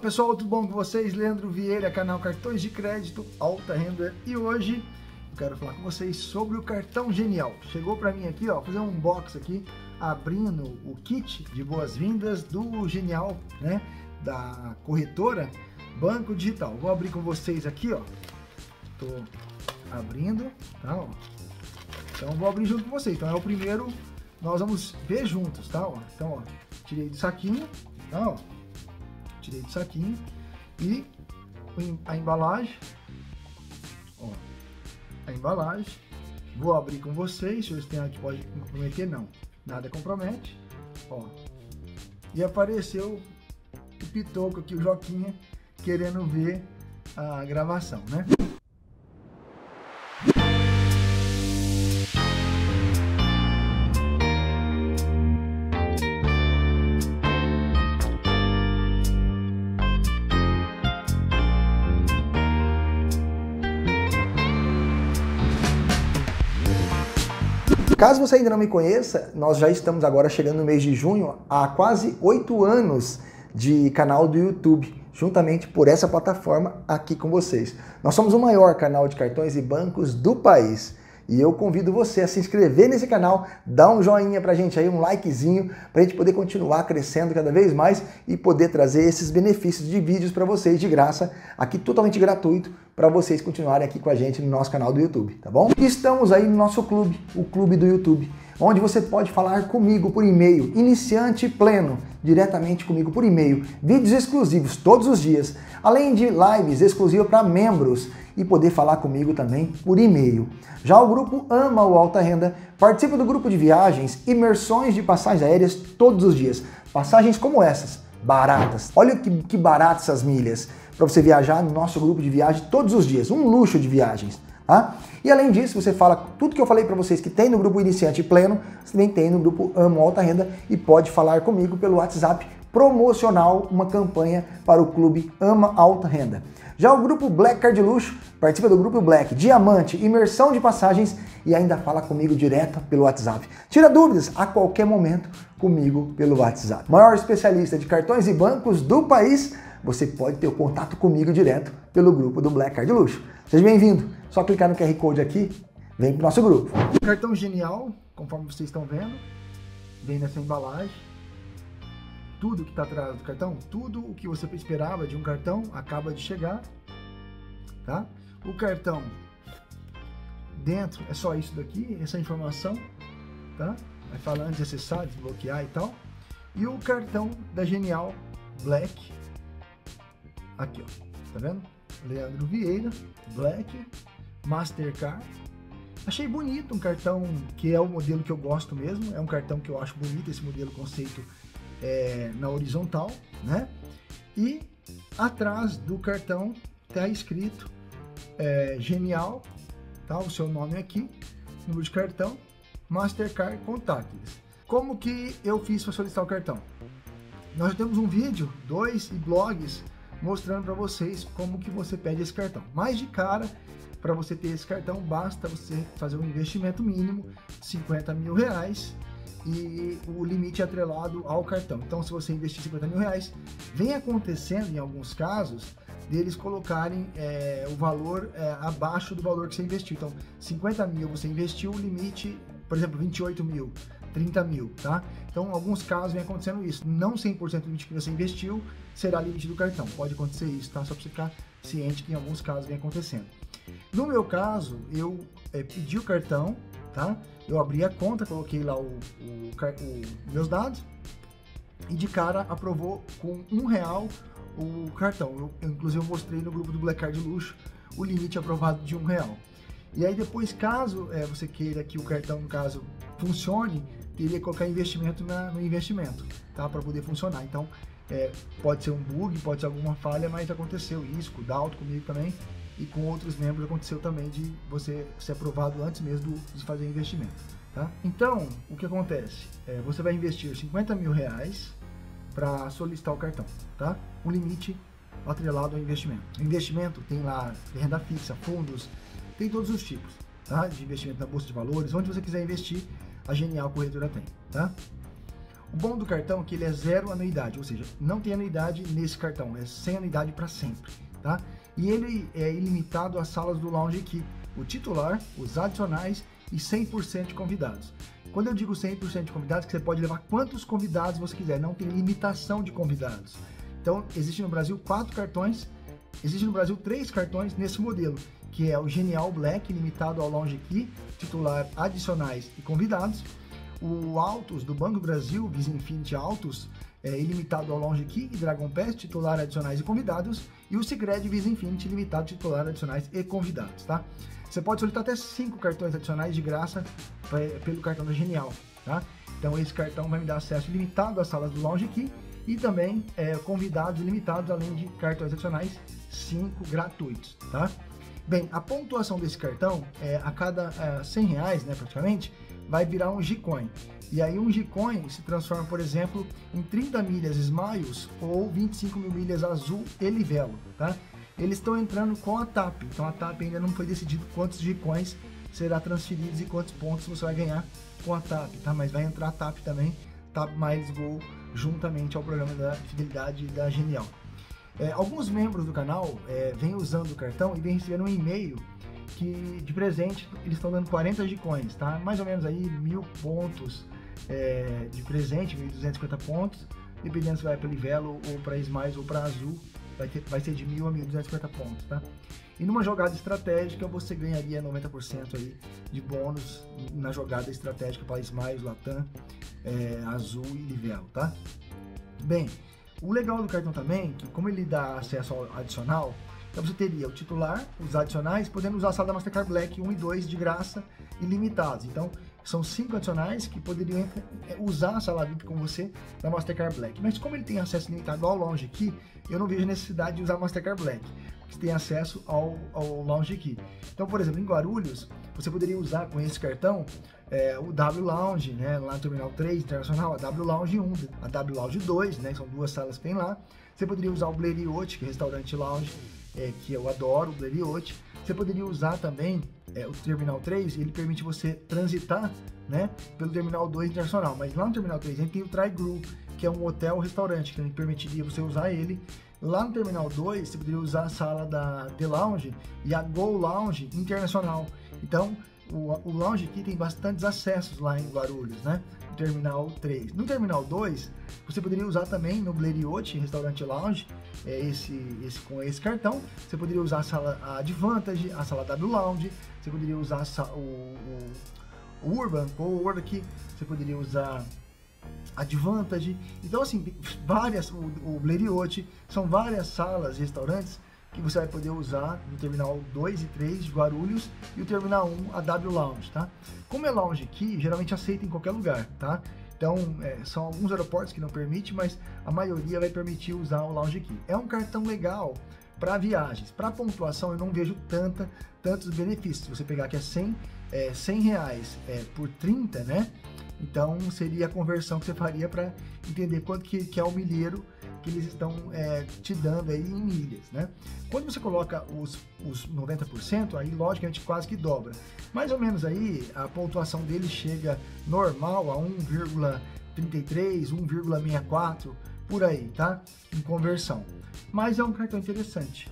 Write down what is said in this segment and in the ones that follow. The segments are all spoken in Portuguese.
pessoal, tudo bom com vocês? Leandro Vieira, canal Cartões de Crédito Alta Renda, e hoje eu quero falar com vocês sobre o cartão Genial. Chegou para mim aqui, ó, fazer um unboxing aqui, abrindo o kit de boas-vindas do Genial, né, da corretora Banco Digital. Vou abrir com vocês aqui, ó. Tô abrindo, tá, ó. Então vou abrir junto com vocês. Então é o primeiro, nós vamos ver juntos, tá, ó. Então, ó, tirei do saquinho, tá, ó. Tirei do saquinho e a embalagem, ó, a embalagem. Vou abrir com vocês, deixa eu ver se tem algo que pode comprometer, não, nada compromete, ó. E apareceu o Pitoco aqui, o Joquinha, querendo ver a gravação, né? Caso você ainda não me conheça, nós já estamos agora chegando no mês de junho, há quase 8 anos de canal do YouTube, juntamente por essa plataforma aqui com vocês. Nós somos o maior canal de cartões e bancos do país. E eu convido você a se inscrever nesse canal, dar um joinha pra gente aí, um likezinho, pra gente poder continuar crescendo cada vez mais e poder trazer esses benefícios de vídeos para vocês de graça, aqui totalmente gratuito, para vocês continuarem aqui com a gente no nosso canal do YouTube, tá bom? E estamos aí no nosso clube, o Clube do YouTube, onde você pode falar comigo por e-mail, iniciante pleno, diretamente comigo por e-mail, vídeos exclusivos todos os dias, além de lives exclusivas para membros e poder falar comigo também por e-mail. Já o grupo Ama o Alta Renda participa do grupo de viagens, imersões de passagens aéreas todos os dias. Passagens como essas, baratas. Olha que baratas essas milhas para você viajar no nosso grupo de viagem todos os dias. Um luxo de viagens. Tá? E além disso, você fala tudo que eu falei para vocês que tem no grupo Iniciante Pleno, você também tem no grupo Ama o Alta Renda e pode falar comigo pelo WhatsApp promocional, uma campanha para o clube Ama Alta Renda. Já o grupo Black Card Luxo participa do grupo Black, Diamante, imersão de passagens e ainda fala comigo direto pelo WhatsApp. Tira dúvidas a qualquer momento comigo pelo WhatsApp. Maior especialista de cartões e bancos do país, você pode ter o contato comigo direto pelo grupo do Black Card Luxo. Seja bem-vindo, só clicar no QR Code aqui, vem pro nosso grupo. Cartão Genial, conforme vocês estão vendo, vem nessa embalagem. Tudo que está atrás do cartão, tudo o que você esperava de um cartão acaba de chegar, tá? O cartão dentro é só isso daqui, essa informação, tá? Vai falar antes de acessar, desbloquear e tal. E o cartão da Genial Black, aqui ó, tá vendo? Leandro Vieira, Black, Mastercard. Achei bonito, um cartão que é o modelo que eu gosto mesmo, é um cartão que eu acho bonito, esse modelo conceito na horizontal, né? E atrás do cartão tá escrito Genial, tá? O seu nome aqui, número de cartão, Mastercard Contactless. Como que eu fiz para solicitar o cartão? Nós temos um vídeo, 2 e blogs mostrando para vocês como que você pede esse cartão. Mas de cara, para você ter esse cartão, basta você fazer um investimento mínimo de 50 mil reais e o limite é atrelado ao cartão. Então, se você investir 50 mil reais, vem acontecendo em alguns casos deles colocarem o valor abaixo do valor que você investiu. Então, 50 mil você investiu, o limite, por exemplo, 28 mil, 30 mil, tá? Então, em alguns casos vem acontecendo isso. Não 100% do limite que você investiu será limite do cartão. Pode acontecer isso, tá? Só para você ficar ciente que em alguns casos vem acontecendo. No meu caso, eu pedi o cartão, tá? Eu abri a conta, coloquei lá meus dados e de cara aprovou com R$1 o cartão. Eu inclusive mostrei no grupo do Black Card Luxo o limite aprovado de R$1. E aí depois, caso você queira que o cartão, no caso, funcione, teria que colocar investimento no investimento, tá? Para poder funcionar. Então, pode ser um bug, pode ser alguma falha, mas aconteceu isso com o Dalton, comigo também, e com outros membros aconteceu também de você ser aprovado antes mesmo de fazer o investimento, tá? Então, o que acontece? Você vai investir 50 mil reais para solicitar o cartão, tá? Um limite atrelado ao investimento. O investimento tem lá renda fixa, fundos, tem todos os tipos, tá? De investimento na bolsa de valores, onde você quiser investir, a Genial Corretora tem, tá? O bom do cartão é que ele é 0 anuidade, ou seja, não tem anuidade nesse cartão, é sem anuidade para sempre, tá? E ele é ilimitado às salas do Lounge Key, o titular, os adicionais e 100% de convidados. Quando eu digo 100% de convidados, que você pode levar quantos convidados você quiser, não tem limitação de convidados. Então, existe no Brasil 4 cartões, existe no Brasil 3 cartões nesse modelo, que é o Genial Black, limitado ao Lounge Key, titular, adicionais e convidados. O Altos do Banco do Brasil, Visa Infinity Altos, ilimitado ao Lounge Key e Dragon Pass, titular, adicionais e convidados. E o Sicredi Visa Infinity, limitado, titular, adicionais e convidados, tá? Você pode solicitar até 5 cartões adicionais de graça pelo cartão da Genial, tá? Então esse cartão vai me dar acesso ilimitado às salas do Lounge Key e também convidados ilimitados, além de cartões adicionais, 5 gratuitos, tá? Bem, a pontuação desse cartão, a cada R$100, né, praticamente, vai virar um G-Coin. E aí um G-Coin se transforma, por exemplo, em 30 milhas Smiles ou 25 mil milhas Azul e Livelo, tá? Eles estão entrando com a TAP, então a TAP ainda não foi decidido quantos G-Coins será transferidos e quantos pontos você vai ganhar com a TAP, tá? Mas vai entrar a TAP também, TAP Miles Go, juntamente ao programa da fidelidade da Genial. Alguns membros do canal vêm usando o cartão e vêm recebendo um e-mail que de presente eles estão dando 40 G-Coins, tá? Mais ou menos aí 1000 pontos de presente, 1250 pontos, dependendo se vai para Livelo ou para Smiles ou para Azul, vai ser de 1000 a 1250 pontos, tá? E numa jogada estratégica você ganharia 90% aí de bônus na jogada estratégica para Smiles, Latam, Azul e Livelo, tá? Bem, o legal do cartão também, que como ele dá acesso ao adicional, então você teria o titular, os adicionais, podendo usar a sala da Mastercard Black 1 e 2 de graça, ilimitados. Então, são 5 adicionais que poderiam usar a sala VIP com você da Mastercard Black. Mas como ele tem acesso limitado ao Lounge Key, eu não vejo necessidade de usar a Mastercard Black, porque tem acesso ao Lounge Key. Então, por exemplo, em Guarulhos, você poderia usar com esse cartão o W Lounge, né, lá no Terminal 3 Internacional, a W Lounge 1, a W Lounge 2, né, são 2 salas que tem lá. Você poderia usar o Blériot, que é restaurante lounge, que eu adoro, o Blériot. Você poderia usar também o Terminal 3, ele permite você transitar, né, pelo Terminal 2 Internacional, mas lá no Terminal 3 a gente tem o Trigru, que é um hotel-restaurante, que permitiria você usar ele. Lá no Terminal 2, você poderia usar a sala da The Lounge e a Go Lounge Internacional. Então, o Lounge aqui tem bastantes acessos lá em Guarulhos, né? No Terminal 3. No Terminal 2, você poderia usar também no Blériot, Restaurante Lounge, com esse cartão. Você poderia usar a sala Advantage, a sala W Lounge, você poderia usar o Urban Cowork, você poderia usar Advantage. Então, assim, o Blériot, são várias salas e restaurantes que você vai poder usar no Terminal 2 e 3 de Guarulhos e o Terminal 1, a W Lounge, tá? Como é Lounge Key, geralmente aceita em qualquer lugar, tá? Então, são alguns aeroportos que não permitem, mas a maioria vai permitir usar o Lounge Key. É um cartão legal para viagens. Para pontuação, eu não vejo tantos benefícios. Se você pegar que é R$100 por 30, né? Então, seria a conversão que você faria para entender quanto que é o milheiro que eles estão te dando aí em milhas, né? Quando você coloca os 90%, aí logicamente quase que dobra. Mais ou menos aí a pontuação dele chega normal a 1,33, 1,64, por aí, tá? Em conversão. Mas é um cartão interessante.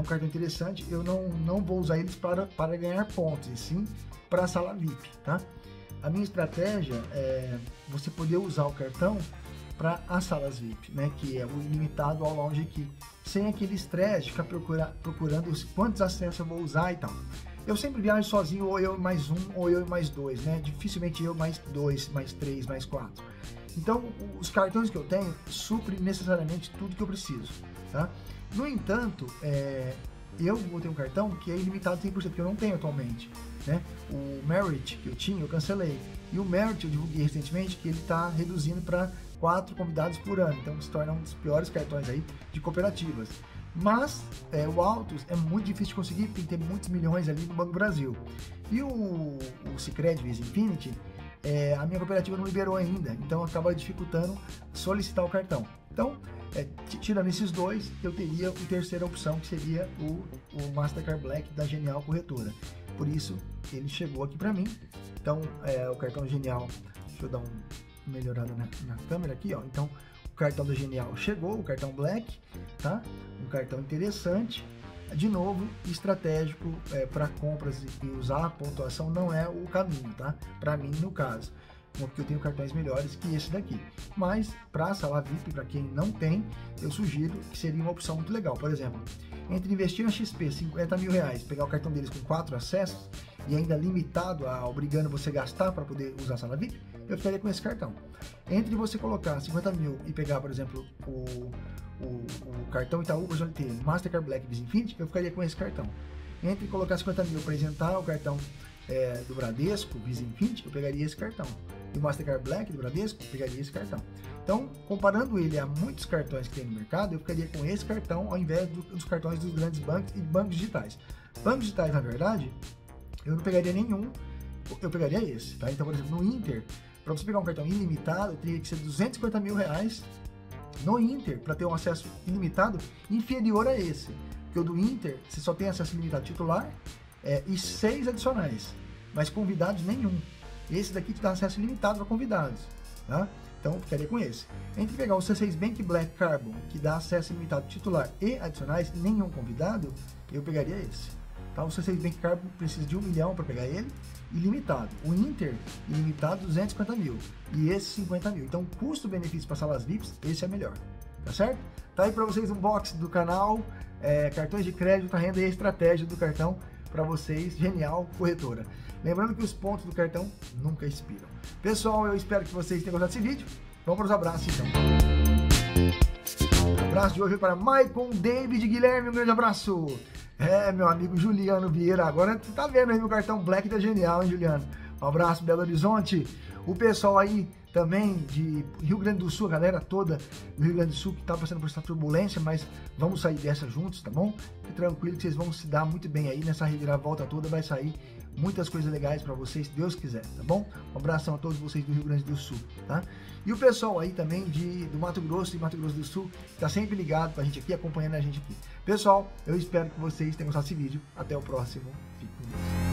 Eu não vou usar eles para ganhar pontos, e sim para a sala VIP, tá? A minha estratégia é você poder usar o cartão para as salas VIP, né, que é o ilimitado ao Lounge Key, sem aquele estresse de ficar procurando quantos acessos eu vou usar e tal. Eu sempre viajo sozinho, ou eu mais um, ou eu mais dois, né, dificilmente eu mais dois, mais três, mais quatro. Então, os cartões que eu tenho suprem necessariamente tudo que eu preciso, tá? No entanto, eu vou ter um cartão que é ilimitado 100%, que eu não tenho atualmente, né? O Merit que eu tinha, eu cancelei. E o Merit eu divulguei recentemente que ele está reduzindo para 4 convidados por ano, então se torna um dos piores cartões aí de cooperativas. Mas o Altos é muito difícil de conseguir, tem que ter muitos milhões ali no Banco do Brasil. E o Sicredi Visa Infinity, a minha cooperativa não liberou ainda, então acaba dificultando solicitar o cartão. Então, tirando esses dois, eu teria a terceira opção, que seria o Mastercard Black da Genial Corretora. Por isso, ele chegou aqui para mim. Então, o cartão Genial, deixa eu dar um melhorada na câmera aqui, ó. Então, o cartão da Genial chegou, o cartão Black, tá? Um cartão interessante. De novo, estratégico para compras e usar a pontuação não é o caminho, tá? Para mim, no caso, porque eu tenho cartões melhores que esse daqui. Mas, para a sala VIP, para quem não tem, eu sugiro que seria uma opção muito legal. Por exemplo, entre investir na XP 50 mil reais, pegar o cartão deles com 4 acessos e ainda limitado, obrigando você a gastar para poder usar a sala VIP, eu ficaria com esse cartão. Entre você colocar 50 mil e pegar, por exemplo, o cartão Itaú Personalité Mastercard Black Visa Infinity, eu ficaria com esse cartão. Entre colocar 50 mil para isentar o cartão do Bradesco Visa Infinity, eu pegaria esse cartão. E o Mastercard Black do Bradesco, eu pegaria esse cartão. Então, comparando ele a muitos cartões que tem no mercado, eu ficaria com esse cartão ao invés dos cartões dos grandes bancos e bancos digitais. Bancos digitais, na verdade, eu não pegaria nenhum, eu pegaria esse, tá? Então, por exemplo, no Inter, para você pegar um cartão ilimitado, teria que ser 250 mil reais no Inter, para ter um acesso ilimitado inferior a esse. Porque o do Inter, você só tem acesso ilimitado titular e 6 adicionais, mas convidados nenhum. Esse daqui te dá acesso ilimitado para convidados, tá? Então eu ficaria com esse. Entre pegar o C6 Bank Black Carbon, que dá acesso ilimitado titular e adicionais, e nenhum convidado, eu pegaria esse. Tá? O C6 Bank Carbon precisa de 1 milhão para pegar ele, ilimitado. O Inter, ilimitado, 250 mil. E esse 50 mil. Então, custo-benefício para salas VIPs, esse é melhor. Tá certo? Tá aí para vocês um box do canal, cartões de crédito, a renda e a estratégia do cartão para vocês. Genial Corretora. Lembrando que os pontos do cartão nunca expiram. Pessoal, eu espero que vocês tenham gostado desse vídeo. Vamos para os abraços, então. Abraço de hoje para Maicon, David, Guilherme, um grande abraço. Meu amigo Juliano Vieira, agora tu tá vendo aí meu cartão Black da Genial, hein, Juliano? Um abraço, Belo Horizonte. O pessoal aí também de Rio Grande do Sul, a galera toda do Rio Grande do Sul que tá passando por essa turbulência, mas vamos sair dessa juntos, tá bom? Fique tranquilo que vocês vão se dar muito bem aí nessa reviravolta toda, vai sair muitas coisas legais para vocês, se Deus quiser, tá bom? Um abração a todos vocês do Rio Grande do Sul, tá? E o pessoal aí também do Mato Grosso e Mato Grosso do Sul, que tá sempre ligado com a gente aqui, acompanhando a gente aqui. Pessoal, eu espero que vocês tenham gostado desse vídeo. Até o próximo. Fique com Deus.